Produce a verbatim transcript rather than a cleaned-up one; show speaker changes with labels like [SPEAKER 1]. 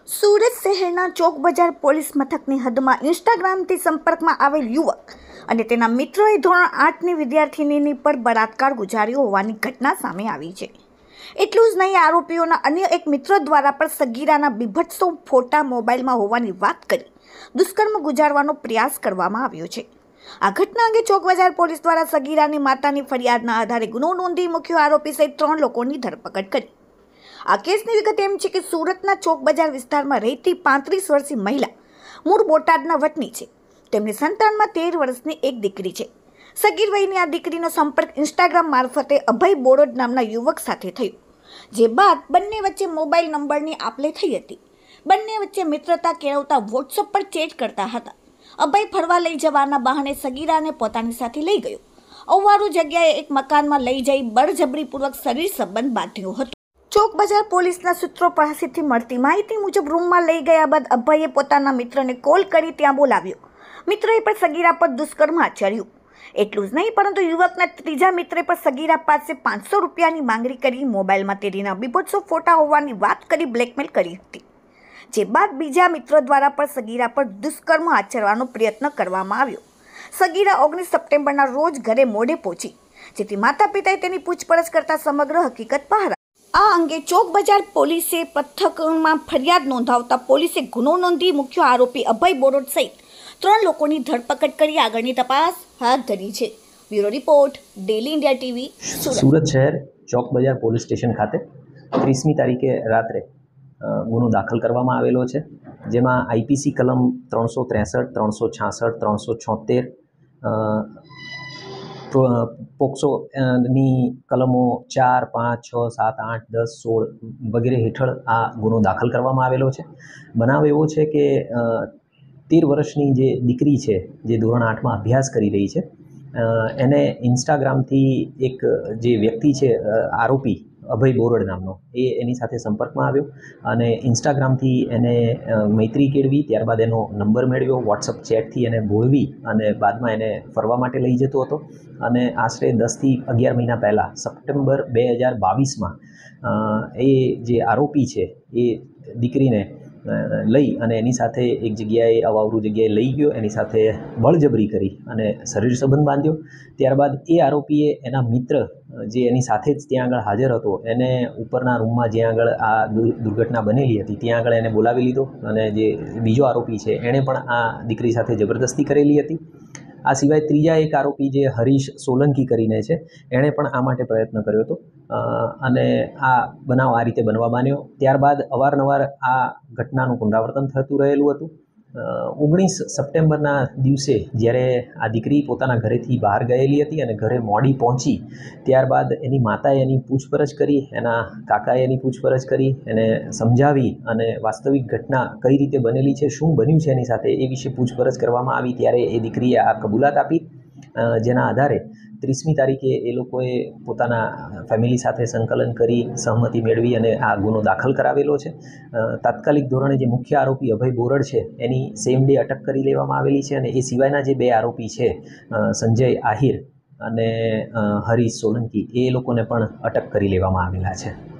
[SPEAKER 1] સુરત શહેરના ચોક બજાર પોલીસ મથકની હદમાં ઇન્સ્ટાગ્રામથી સંપર્કમાં આવેલ યુવક અને તેના મિત્રોએ ધોરણ આઠની વિદ્યાર્થિનીની પર બળાત્કાર ગુજાર્યો હોવાની ઘટના સામે આવી છે। એટલું જ નહીં, આરોપીઓના અન્ય એક મિત્ર દ્વારા પણ સગીરાના બીભત્સો ફોટા મોબાઈલમાં હોવાની વાત કરી દુષ્કર્મ ગુજારવાનો પ્રયાસ કરવામાં આવ્યો છે। આ ઘટના અંગે ચોક બજાર પોલીસ દ્વારા સગીરાની માતાની ફરિયાદના આધારે ગુનો નોંધી મુખ્ય આરોપી સહિત ત્રણ લોકોની ધરપકડ કરી। આ કેસની વિગત એમ છે કે સુરતના ચોક બજાર વિસ્તારમાં રહેતી પાંત્રીસ વર્ષીય મહિલા મૂળ બોટાદના વતની છે। તેમની સંતાનમાં તેર વર્ષની એક દીકરી છે। સગીર વયની આ દીકરીનો સંપર્ક ઇન્સ્ટાગ્રામ મારફતે અભય બોરડ નામના યુવક સાથે થયો, જે બાદ બંને વચ્ચે મોબાઈલ નંબરની આપ-લે થઈ હતી। બંને વચ્ચે મિત્રતા કેળવતા વોટ્સઅપ પર ચેટ કરતા હતા। અભય ફરવા લઈ જવાના બહાને સગીરાને પોતાની સાથે લઈ ગયો। અવારું જગ્યાએ એક મકાનમાં લઈ જઈ બળજબરીપૂર્વક શરીર સંબંધ બાંધ્યો હતો। ચોક બજાર પોલીસના સૂત્રો પાસેથી મળતી માહિતી મુજબ રૂમમાં લઈ ગયા બાદ અભયે પોતાના મિત્રને કોલ કરી ત્યાં બોલાવ્યો। મિત્રએ પણ સગીરા પર દુષ્કર્મ આચર્યું। એટલું જ નહીં, પરંતુ યુવકના ત્રીજા મિત્રે પણ સગીરા પાસે પાંચસો રૂપિયાની માંગણી કરી મોબાઈલમાં તેના બીભત્સો ફોટા હોવાની વાત કરી બ્લેકમેલ કરી હતી। જે બાદ બીજા મિત્ર દ્વારા પણ સગીરા પર દુષ્કર્મ આચરવાનો પ્રયત્ન કરવામાં આવ્યો। સગીરા ઓગણીસ સપ્ટેમ્બરના રોજ ઘરે મોડે પહોંચી, જેથી માતા પિતાએ તેની પૂછપરછ કરતા સમગ્ર હકીકત બહાર આ અંગે ચોક બજાર પોલીસે પથકમાં ફરિયાદ નોંધાવતા પોલીસે ગુનો નોંધી મુખ્ય આરોપી અભય બોરડ સહિત ત્રણ લોકોની ધરપકડ કરી આગળની તપાસ હાથ ધરી છે। Bureau report, daily India TV, Surat.
[SPEAKER 2] Surat શહેર ચોક બજાર પોલીસ સ્ટેશન ખાતે ત્રીસમી તારીખે રાત્રે ગુનો દાખલ કરવામાં આવેલો છે, જેમાં આઈપીસી કલમ ત્રણસો ત્રેસઠ ત્રણસો છાસઠ ત્રણસો છોતેર પોક્સોની કલમો ચાર પાંચ છ સાત આઠ દસ સોળ વગેરે હેઠળ આ ગુનો દાખલ કરવામાં આવેલો છે। બનાવ એવો છે કે તેર વર્ષની જે દીકરી છે, જે ધોરણ આઠમાં અભ્યાસ કરી રહી છે, એને ઇન્સ્ટાગ્રામથી એક જે વ્યક્તિ છે આરોપી અભય બોરડ નામનો, એ એની સાથે સંપર્કમાં આવ્યો અને ઇન્સ્ટાગ્રામથી એને મૈત્રી કેળવી, ત્યારબાદ એનો નંબર મેળવ્યો, વોટ્સઅપ ચેટથી એને ભોળવી અને બાદમાં એને ફરવા માટે લઈ જતો હતો। અને આશરે દસથી અગિયાર મહિના પહેલાં સપ્ટેમ્બર બે હજાર બાવીસમાં એ જે આરોપી છે એ દીકરીને લઈ અને એની સાથે એક જગ્યાએ અવાવરું જગ્યાએ લઈ ગયો, એની સાથે બળજબરી કરી અને શરીર સંબંધ બાંધ્યો। ત્યારબાદ એ આરોપીએ એના મિત્ર જે એની સાથે જ ત્યાં આગળ હાજર હતો, એને ઉપરના રૂમમાં જ્યાં આગળ આ દુર્ઘટના બનેલી હતી ત્યાં આગળ એને બોલાવી લીધો અને જે બીજો આરોપી છે એણે પણ આ દીકરી સાથે જબરદસ્તી કરેલી હતી। આ સિવાય ત્રીજા એક આરોપી જે હરીશ સોલંકી કરીને છે, એણે પણ આ માટે પ્રયત્ન કર્યો હતો અને આ બનાવ આ રીતે બનવા પામ્યો। ત્યારબાદ અવારનવાર આ ઘટનાનું પુનરાવર્તન થતું રહેલું હતું। ઓગણીસ સપ્ટેમ્બરના દિવસે જ્યારે આ દીકરી પોતાના ઘરેથી બહાર ગયેલી હતી અને ઘરે મોડી પહોંચી, ત્યારબાદ એની માતાએ એની પૂછપરછ કરી, એના કાકાએ એની પૂછપરછ કરી, એને સમજાવી અને વાસ્તવિક ઘટના કઈ રીતે બનેલી છે, શું બન્યું છે એની સાથે, એ વિશે પૂછપરછ કરવામાં આવી। ત્યારે એ દીકરીએ આ કબૂલાત આપી, જેના આધારે ત્રીસમી તારીખે એ લોકોએ પોતાના ફેમિલી સાથે સંકલન કરી સહમતિ મેળવી અને આ ગુનો દાખલ કરાવેલો છે। તાત્કાલિક ધોરણે જે મુખ્ય આરોપી અભય બોરડ છે એની સેમ ડે અટક કરી લેવામાં આવેલી છે અને એ સિવાયના જે બે આરોપી છે સંજય આહિર અને હરીશ સોલંકી, એ લોકોને પણ અટક કરી લેવામાં આવેલા છે।